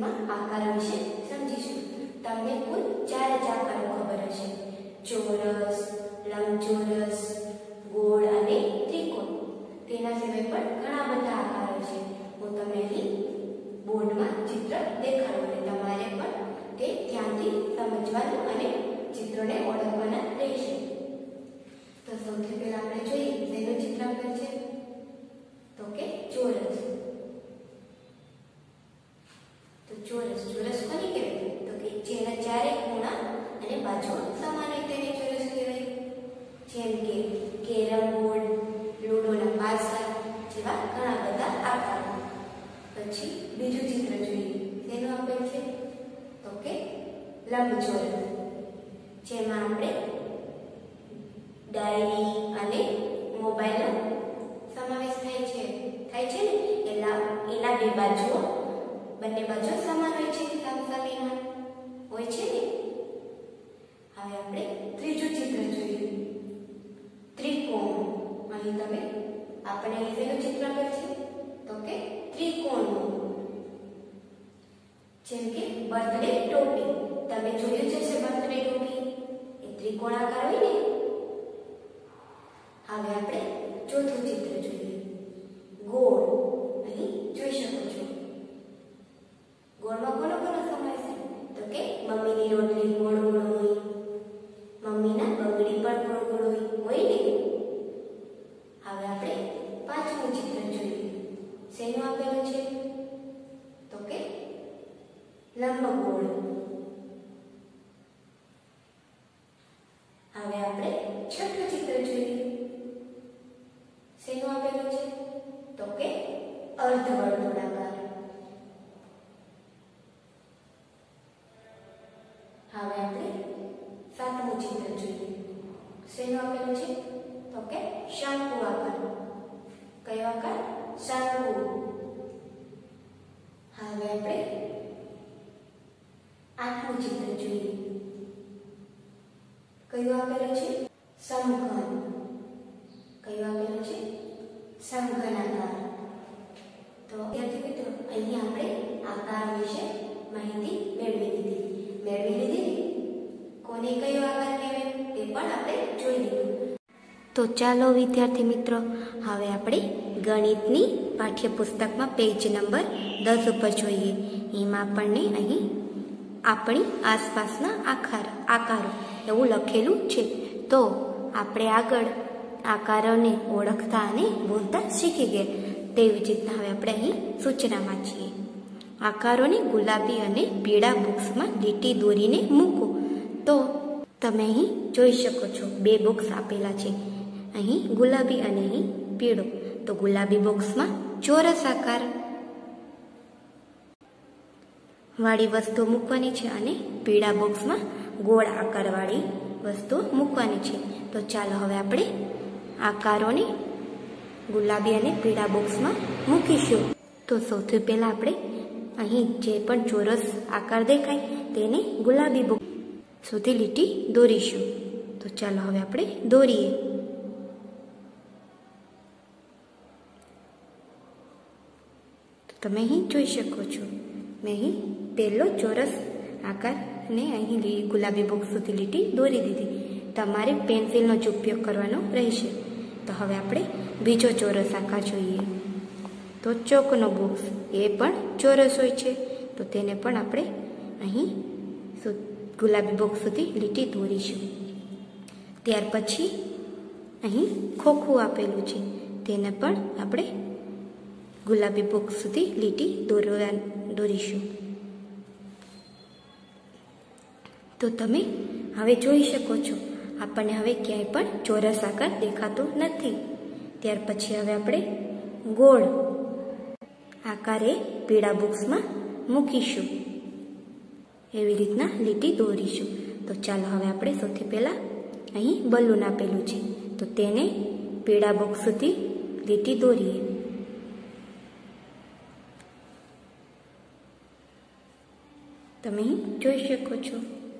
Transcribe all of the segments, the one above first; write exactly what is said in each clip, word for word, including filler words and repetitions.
में आकार विषे समझीशुं। तमने कुल चार ज आकारो खबर हशे, चोरस, लंबचोरस, गोल अने त्रिकोण। तेना सिवाय पण घणा बधा आकारो छे। हुं तमने અહીં બોર્ડમાં ચિત્ર દેખાડું અને તમારે પણ તે ધ્યાનથી સમજવાનું અને ચિત્રોને ઓળખવાના રહેશે। તો સૌથી પહેલા આપણે જોઈએ શેનું ચિત્ર આપેલ છે, તો કે ચોરસ। તો ચોરસ ચોરસ કોને કહેવાય, તો કે જેના ચારે ખૂણા અને બાજુઓ સમાન હોય તેને ચોરસ કહેવાય। જેમ કે કેરમ બોર્ડ, લૂડોના પાસા જેવા ઘણા બધા આકારો। પછી બીજું ચિત્ર જોઈએ, તેનું આપેલ છે તો કે લંબચોરસ, જેમાં આપણે ડાયરી અને મોબાઈલનો સમાવેશ થાય છે થાય છે ને એલા એના બે બાજુઓ બંને બાજુઓ સમાન હોય છે, સમસમીમાં હોય છે ને। હવે આપણે ત્રીજું ચિત્ર જોઈએ, ત્રિકોણ। અહીં તમે આપણે શેનું ચિત્ર આપેલ છે, તો કે ત્રિકોણનું। જેમ કે બર્થડે ટોપી, તમે જોયું જ હશે બર્થડે ટોપી એ ત્રિકોણાકાર હોય ને। હવે આપણે ચોથું ચિત્ર જોઈએ, ગોળ। અહીં જોઈ શકો છો ગોળમાં કોનો કોનો સમાવેશ છે, તો કે મમ્મીની રોટલી ગોળ ગોળ હોય, મમ્મીના બંગડી પણ ગોળ ગોળ હોય હોય ને। હવે આપણે પાંચમું ચિત્ર જોઈએ, શેનું આપેલું છે, તો કે લંબગોળ। હવે આપણે છઠ્ઠું ચિત્ર જોઈએ, શેનું આપેલું છે, તો કે અર્ધવર્તુળાકાર। હવે આપણે સાતમું ચિત્ર જોઈએ, શેનું આપેલું છે, તો કે શંકુ આકાર। કયો આકાર, શંકુ। હવે આપણે આઠમું ચિત્ર જોઈએ, કયું આપેલું છે, સમઘન। કયું આપેલું છે, સમઘનાકાર। તો વિદ્યાર્થી મિત્રો અહીં આપણે આકાર વિશે માહિતી મેળવી લીધી મેળવી લીધી કોને કયો આકાર કહેવાય તે પણ આપણે જોઈ લીધું। તો ચાલો વિદ્યાર્થી મિત્રો હવે આપણે ગણિતની પાઠ્યપુસ્તકમાં પેજ નંબર દસ ઉપર જોઈએ। એમાં આપણને અહીં આપણી આસપાસના આકાર આકારો એવું લખેલું છે। તો આપણે આગળ આકારોને ઓળખતા અને બોલતા શીખી ગયા। તેવી જ રીતના હવે આપણે અહીં સૂચનામાં છીએ, આકારોને ગુલાબી અને પીળા બોક્સમાં લીટી દોરીને મૂકો। તો તમે અહીં જોઈ શકો છો બે બોક્સ આપેલા છે, અહીં ગુલાબી અને અહીં પીળો। તો ગુલાબી બોક્સમાં ચોરસ આકાર વાળી વસ્તુ મૂકવાની છે અને પીળા બોક્સમાં ગોળ આકાર વાળી વસ્તુ મૂકવાની છે। તો ચાલો હવે આપણે આકારોને ગુલાબી અને પીળા બોક્સમાં મૂકીશું। તો સૌથી પહેલા આપણે અહીં જે પણ ચોરસ આકાર દેખાય તેને ગુલાબી બોક્સ સુધી લીટી દોરીશું। તો ચાલો હવે આપણે દોરીએ। તો તમે અહીં જોઈ શકો છો મેં અહીં પહેલો ચોરસ આકારને અહીં ગુલાબી બોક્સ સુધી લીટી દોરી દીધી। તમારે પેન્સિલનો જ ઉપયોગ કરવાનો રહેશે। તો હવે આપણે બીજો ચોરસ આકાર જોઈએ, તો ચોકનો બોક્સ એ પણ ચોરસ હોય છે। તો તેને પણ આપણે અહીં ગુલાબી બોક્સ સુધી લીટી દોરીશું। ત્યાર પછી અહીં ખોખું આપેલું છે, તેને પણ આપણે ગુલાબી બોક્સ સુધી લીટી દોરવા દોરીશું। તો તમે હવે જોઈ શકો છો આપણને હવે ક્યાંય પણ ચોરસ આકાર દેખાતો નથી। ત્યાર પછી હવે આપણે ગોળ આકારે પીળા બોક્સમાં મૂકીશું, એવી રીતના લીટી દોરીશું। તો ચાલો હવે આપણે સૌથી પહેલા અહીં બલૂન આપેલું છે, તો તેને પીળા બોક્સ સુધી લીટી દોરીએ। તમે અહીં જોઈ શકો છો।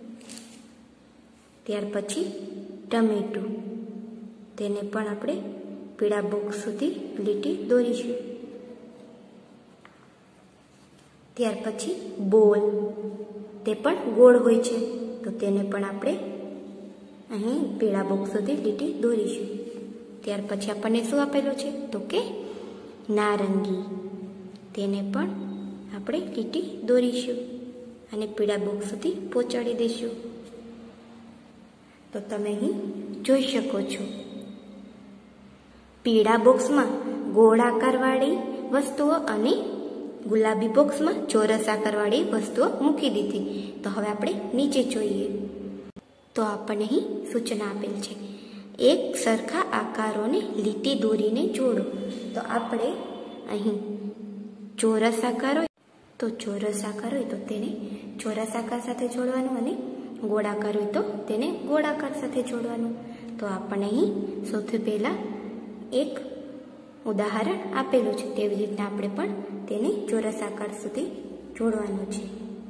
ત્યાર પછી ટમેટું, તેને પણ આપણે પીળા બોક્સ સુધી લીટી દોરીશું। ત્યાર પછી બોલ, તે પણ ગોળ હોય છે, તો તેને પણ આપણે અહીં પીળા બોક્સ સુધી લીટી દોરીશું. ત્યાર પછી આપણને શું આપેલું છે તો કે નારંગી, તેને પણ આપણે લીટી દોરીશું અને પીળા બોક્સ સુધી પહોંચાડી દઈશું. તો તમે અહીં જોઈ શકો છો પીળા બોક્સમાં ગોળાકારવાળી વસ્તુઓ અને ગુલાબી બોક્સમાં ચોરસ આકારવાળી વસ્તુઓ મૂકી દીધી. તો હવે આપણે નીચે જોઈએ તો આપણને અહીં સૂચના આપેલ છે, એક સરખા આકારોને લીટી દોરીને જોડો. તો આપણે અહીં ચોરસ આકાર હોય તો ચોરસ આકાર હોય તો તેને ચોરસ આકાર સાથે જોડવાનું અને ગોળાકાર હોય તો તેને ગોળાકાર સાથે જોડવાનું. તો આપણને અહીં સૌથી પહેલાં એક ઉદાહરણ આપેલું છે, તેવી રીતના આપણે પણ તેને ચોરસ આકાર સુધી જોડવાનું છે.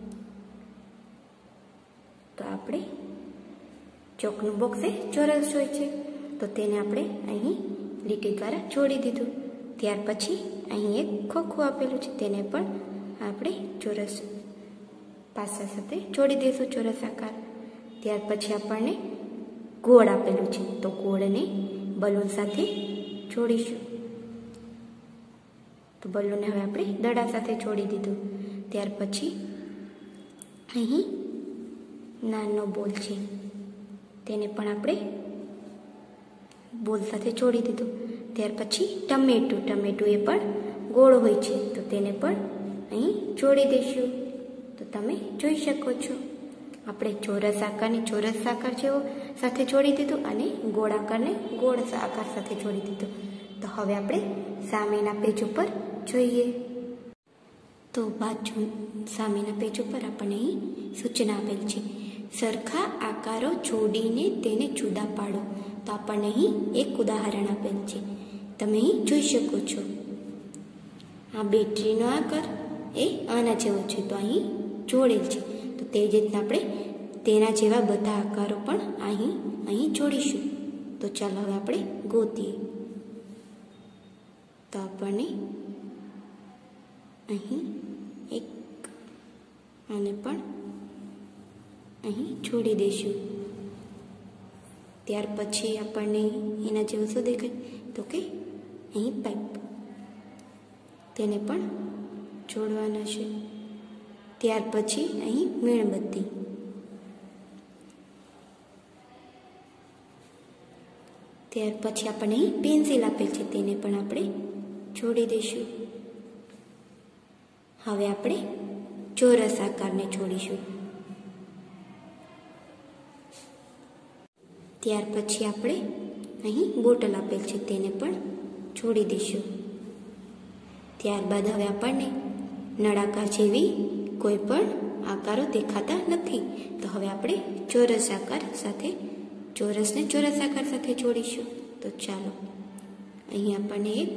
તો આપણે ચોકનું બોક્સ એ ચોરસ હોય છે, તો તેને આપણે અહીં લીટી દ્વારા જોડી દીધું. ત્યાર પછી અહીં એક ખોખું આપેલું છે, તેને પણ આપણે ચોરસ પાસા સાથે જોડી દઈશું, ચોરસ આકાર. ત્યાર પછી આપણને ગોળ આપેલું છે, તો ગોળને બલૂન સાથે જોડીશું. તો બલૂનને હવે આપણે દડા સાથે જોડી દીધું. ત્યાર પછી અહીં નાનો બોલ છે, તેને પણ આપણે બોલ સાથે જોડી દીધું. ત્યાર પછી ટમેટું, ટમેટું એ પણ ગોળ હોય છે, તો તેને પણ અહીં જોડી દઈશું. તો તમે જોઈ શકો છો આપણે ચોરસ આકારને ચોરસ આકાર જેવો સાથે જોડી દીધું અને ગોળ આકારને ગોળ આકાર સાથે જોડી દીધું. તો હવે આપણે સામેના પેજ ઉપર જોઈએ તો બાજુ સામેના પેજ ઉપર આપણને અહીં સૂચના આપેલ છે, સરખા આકારો જોડીને તેને જુદા પાડો. તો આપણને અહીં એક ઉદાહરણ આપેલ છે, તમે અહીં જોઈ શકો છો આ બેટરીનો આકાર એ આના જેવો છે, તો અહીં જોડેલ છે. તો તે જ રીતના આપણે તેના જેવા બધા આકારો પણ અહીં અહીં જોડીશું. તો ચાલો હવે આપણે ગોતીએ. તો આપણને અહીં એક આને પણ અહીં જોડી દઈશું. ત્યાર પછી આપણને એના જેવું શું દેખાય તો કે અહીં પાઇપ, તેને પણ જોડવાના છે. ત્યાર પછી અહીં મીણબત્તી, ત્યાર પછી આપણને અહીં પેન્સિલ આપેલ છે, તેને પણ આપણે જોડી દઈશું. હવે આપણે ચોરસ આકારને જોડીશું. ત્યાર પછી આપણે અહીં બોટલ આપેલ છે, તેને પણ જોડી દઈશું. ત્યારબાદ હવે આપણને નળાકાર જેવી કોઈ પણ આકારો દેખાતા નથી, તો હવે આપણે ચોરસ આકાર સાથે ચોરસને ચોરસ આકાર સાથે જોડીશું. તો ચાલો અહીં આપણને એક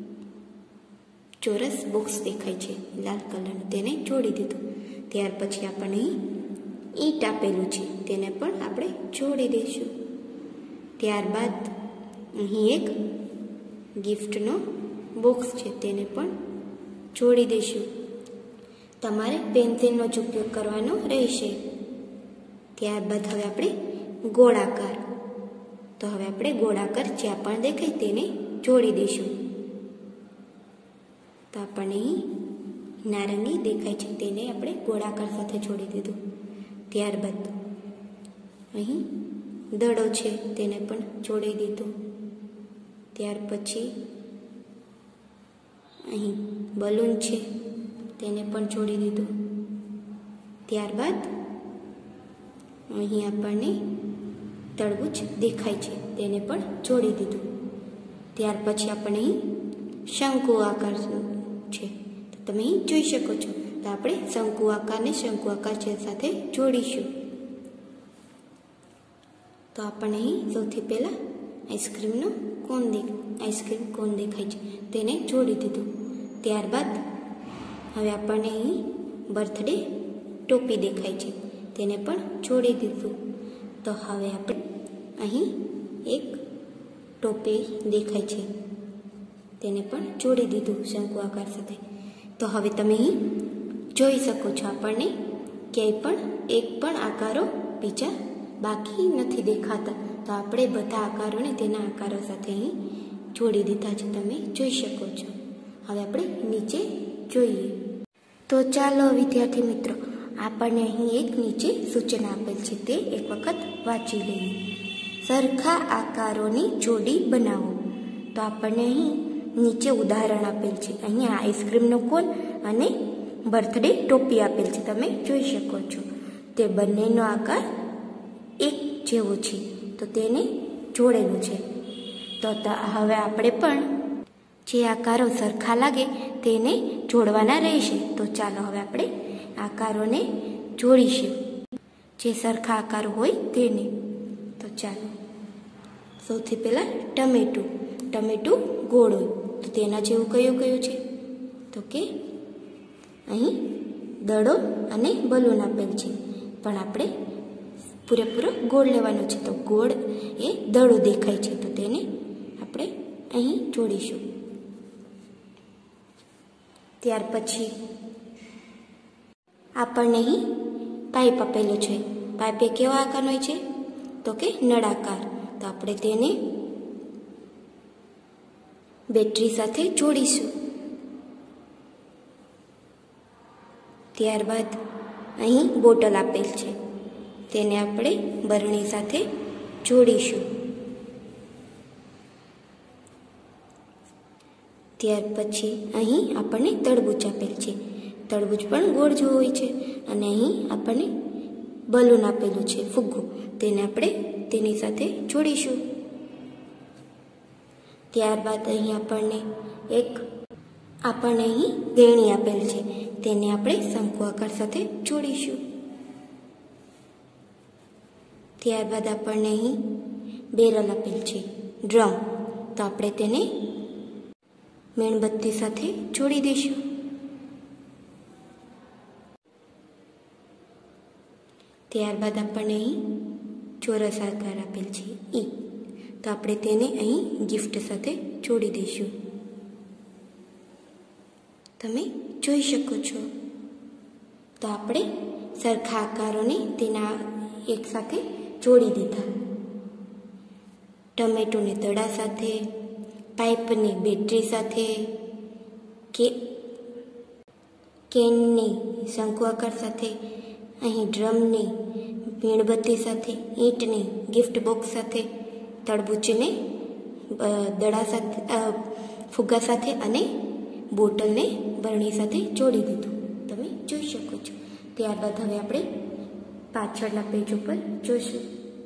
ચોરસ બોક્સ દેખાય છે લાલ કલરનું, તેને જોડી દીધું. ત્યાર પછી આપણને અહીં ઈંટ આપેલું છે, તેને પણ આપણે જોડી દઈશું. ત્યારબાદ અહીં એક ગિફ્ટનો બોક્સ છે, તેને પણ જોડી દઈશું. તમારે પેન્સિલનો જ ઉપયોગ કરવાનો રહેશે. ત્યારબાદ હવે આપણે ગોળાકાર, તો હવે આપણે ગોળાકાર જ્યાં પણ દેખાય તેને જોડી દઈશું. તો આપણને અહીં નારંગી દેખાય છે, તેને આપણે ગોળાકાર સાથે જોડી દીધું. ત્યારબાદ અહીં દડો છે, તેને પણ જોડી દીધું. ત્યાર પછી અહીં બલૂન છે, તેને પણ જોડી દીધું. ત્યારબાદ અહીં આપણને તરબૂચ દેખાય છે, તેને પણ જોડી દીધું. ત્યાર પછી આપણને અહીં શંકુ આકાર છે, તો તમે અહીં જોઈ શકો છો. તો આપણે શંકુ આકારને શંકુ આકાર સાથે જોડીશું. તો આપણને અહીં સૌથી પહેલાં આઈસ્ક્રીમનો કોન દેખ આઈસ્ક્રીમ કોન દેખાય છે, તેને જોડી દીધું. ત્યારબાદ હવે આપણને અહીં બર્થડે ટોપી દેખાય છે, તેને પણ જોડી દીધું. તો હવે આપણે અહીં એક ટોપી દેખાય છે, તેને પણ જોડી દીધું શંકુ આકાર સાથે. તો હવે તમે અહીં જોઈ શકો છો આપણને ક્યાંય પણ એક પણ આકારો બીજા બાકી નથી દેખાતા. તો આપણે બધા આકારોને તેના આકારો સાથે અહીં જોડી દીધા છે, તમે જોઈ શકો છો. હવે આપણે નીચે જોઈએ. તો ચાલો વિદ્યાર્થી મિત્રો, આપણને અહીં એક નીચે સૂચન આપેલ છે, તે એક વખત વાંચી લઈએ. સરખા આકારોની જોડી બનાવો. તો આપણને અહીં નીચે ઉદાહરણ આપેલ છે. અહીંયા આઈસ્ક્રીમનો કોન અને બર્થડે ટોપી આપેલ છે, તમે જોઈ શકો છો. તે બંનેનો આકાર એક જેવો છે, તો તેને જોડેલું છે. તો હવે આપણે પણ જે આકારો સરખા લાગે તેને જોડવાના રહેશે. તો ચાલો હવે આપણે આકારોને જોડીશું, જે સરખા આકારો હોય તેને. તો ચાલો સૌથી પહેલાં ટમેટું. ટમેટું ગોળ હોય તો તેના જેવું કયું કયું છે? તો કે અહીં દડો અને બલૂન આપેલ છે, પણ આપણે પૂરેપૂરો ગોળ લેવાનો છે. તો ગોળ એ દડો દેખાય છે, તો તેને આપણે અહીં જોડીશું. ત્યાર પછી આપણને અહીં પાઇપ આપેલો છે. પાઇપ એ કેવા આકારનો હોય છે? તો કે નળાકાર. તો આપણે તેને બેટરી સાથે જોડીશું. ત્યારબાદ અહીં બોટલ આપેલ છે, તેને આપણે બરણી સાથે જોડીશું. ત્યાર પછી અહીં આપણને તરબૂચ આપેલ છે. તરબૂચ પણ ગોળ જેવું હોય છે. અને અહીં આપણને બલૂન આપેલું છે, ફુગ્ગો, તેને આપણે તેની સાથે જોડીશું. ત્યારબાદ અહીં આપણને એક આપણને અહીં વેણી આપેલ છે, તેને આપણે શંકુ આકાર સાથે જોડીશું. ત્યારબાદ આપણને અહીં બેરલ આપેલ છે, ડ્રમ, તો આપણે તેને મીણબત્તી સાથે જોડી દઈશું. ત્યારબાદ આપણને અહીં ચોરસ આકાર આપેલ છે, ઈ, તો આપણે તેને અહીં ગિફ્ટ સાથે જોડી દઈશું. તમે જોઈ શકો છો. તો આપણે સરખા આકારોને તેના એક સાથે જોડી દીધા. ટમેટોને દડા સાથે, પાઇપની બેટરી સાથે, કે કેનની શંકુ આકાર સાથે, અહીં ડ્રમની મીણબત્તી સાથે, ઈંટની ગિફ્ટ બોક્સ સાથે, તરબૂચને દડા સાથે, ફુગ્ગા સાથે અને બોટલને બરણી સાથે જોડી દીધું. તમે જોઈ શકો છો. ત્યારબાદ હવે આપણે પાછળના પેજ ઉપર જોઈશું.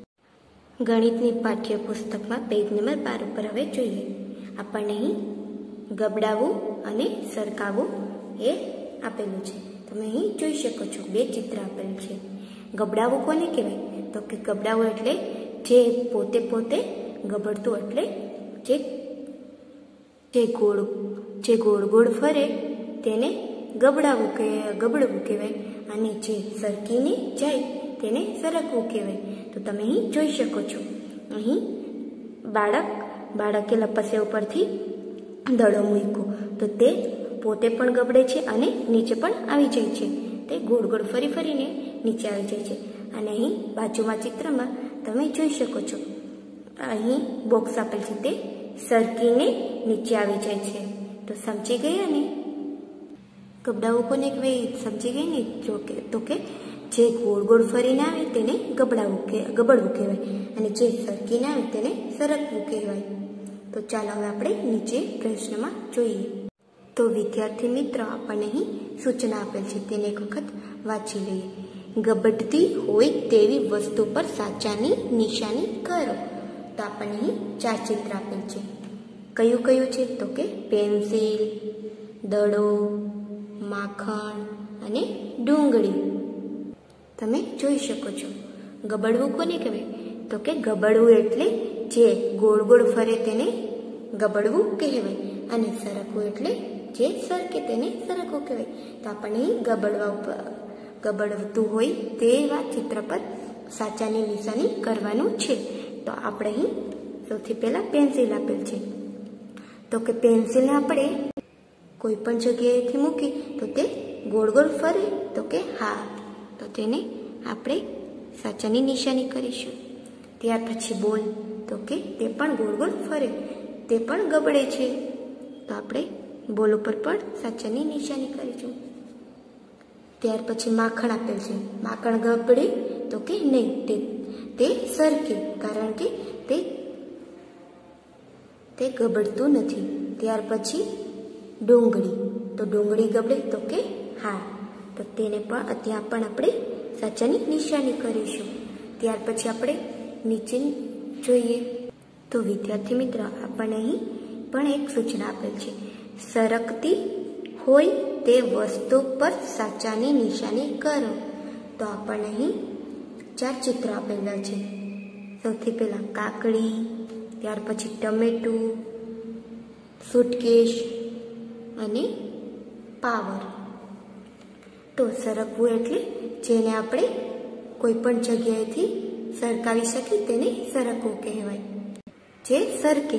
ગણિતની પાઠ્યપુસ્તકમાં પેજ નંબર બાર ઉપર હવે જોઈએ. આપણને અહીં ગબડાવું અને સરકાવવું એ આપેલું છે. તમે અહીં જોઈ શકો છો, બે ચિત્ર આપેલું છે. ગબડાવું કોને કહેવાય? તો કે ગબડાવું એટલે જે પોતે પોતે ગબડતું, એટલે જે જે ગોળ જે ગોળ ગોળ ફરે તેને ગબડાવું કે ગબડવું કહેવાય, અને જે સરકીને જાય તેને સરકવું કહેવાય. તો તમે અહીં જોઈ શકો છો. અહીં બાળક બાળકે લપસ્યા ઉપરથી દડો મૂક્યો, તો તે પોતે પણ ગબડે છે અને નીચે પણ આવી જાય છે. તે ગોળ ગોળ ફરી ફરીને નીચે આવી જાય છે. અને અહીં બાજુમાં ચિત્રમાં તમે જોઈ શકો છો, અહીં બોક્સ આપેલ છે, તે સરકીને નીચે આવી જાય છે. તો સમજી ગયા ને? ગબડાવું કોને કહેવાય? સમજી ગઈ ને? જો કે તો કે જે ગોળ ગોળ ફરીને આવે તેને ગબડાવું કે ગબડવું કહેવાય, અને જે સરકીને આવે તેને સરકવું કહેવાય. તો ચાલો હવે આપણે નીચે પ્રશ્નમાં જોઈએ. તો વિદ્યાર્થી મિત્રો, આપણને અહીં સૂચના આપેલ છે, તેને એક વખત વાંચી લઈએ. ગબડતી હોય તેવી વસ્તુ પર સાચાની નિશાની કરો. તો આપણને અહીં ચાર ચિત્ર આપેલ છે. કયું કયું છે? તો કે પેન્સિલ, દડો, માખણ અને ડુંગળી. તમે જોઈ શકો છો. ગબડવું કોને કહેવાય? તો કે ગબડવું એટલે જે ગોળ ગોળ ફરે તેને ગબડવું કહેવાય, અને સરકવું એટલે જે સરકે તેને સરકવું કહેવાય. તો આપણને ગબડવા ઉપર ગબડતું હોય તેવા ચિત્ર પર સાચાની નિશાની કરવાનું છે. તો આપણે અહીં સૌથી પહેલાં પેન્સિલ આપેલ છે. તો કે પેન્સિલને આપણે કોઈ પણ જગ્યાએથી મૂકી તો તે ગોળ ગોળ ફરે? તો કે હા. તો તેને આપણે સાચાની નિશાની કરીશું. ત્યાર પછી બોલ, તો કે તે પણ ગોળ ગોળ ફરે, તે પણ ગબડે છે. તો આપણે બોલ ઉપર પણ સાચાની નિશાની કરીશું. ત્યાર પછી માખણ આપેલ છે. માખણ ગબડે? તો કે નહીં, તે તે સરકે, કારણ કે તે તે ગબડતું નથી. ત્યાર પછી ડુંગળી, તો ડુંગળી ગબડે? તો કે હા. તો તેને પણ ત્યાં પણ આપણે સાચાની નિશાની કરીશું. ત્યાર પછી આપણે નીચે જોઈએ તો વિદ્યાર્થી મિત્ર આપણને અહીં પણ એક સૂચના આપેલ છે. સરકતી હોય તે વસ્તુ પર સાચાની નિશાની કરો. તો આપણને અહીં ચાર ચિત્ર આપેલા છે. સૌથી પહેલા કાકડી, ત્યાર પછી ટમેટું, સુટકેસ અને પાવર. તો સરકવું એટલે જેને આપણે કોઈ પણ જગ્યાએથી સરકાવી શકીએ તેને સરકવું કહેવાય. જે સરકે,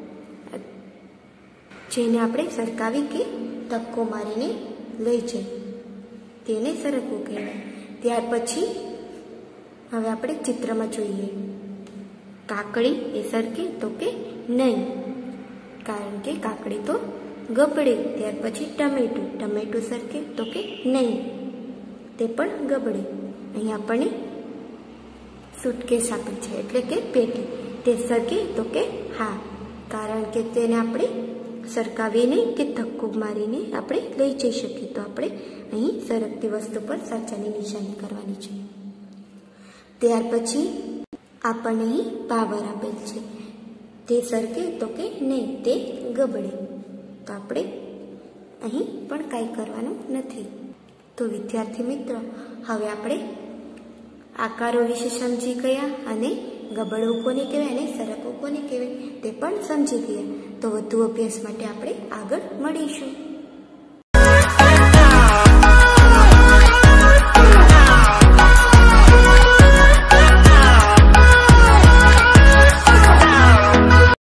જેને આપણે સરકાવી કે ધક્કો મારીને લઈ જઈએ તેને સરકવું કહેવાય. ત્યાર પછી હવે આપણે ચિત્રમાં જોઈએ. કાકડી એ સરકે? તો કે નહીં, કારણ કે કાકડી તો ગબડે. ત્યાર પછી ટમેટું, ટમેટું સરકે? તો કે નહીં, તે પણ ગબડે. અહીં આપણને સુટકેસ આપેલ છે એટલે કે પેટી, તે સરકે? તો કે હા, કારણ કે તેને આપણે સરકાવીને કે ધક્કો મારીને આપણે લઈ જઈ શકીએ. તો આપણે અહીં સરકતી વસ્તુ પર સાચાની નિશાની કરવાની છે. ત્યાર પછી આપણને અહીં પાવર આપેલ છે. તે સરકે? તો કે નહીં, તે ગબડે. તો આપણે અહીં પણ કાંઈ કરવાનું નથી. તો વિદ્યાર્થી મિત્રો હવે આપણે આકારો વિશે સમજી ગયા અને ગબડવું કોને કહેવાય અને સરકવું કોને કહેવાય તે પણ સમજી ગયા. તો વધુ અભ્યાસ માટે આપણે આગળ મળીશું.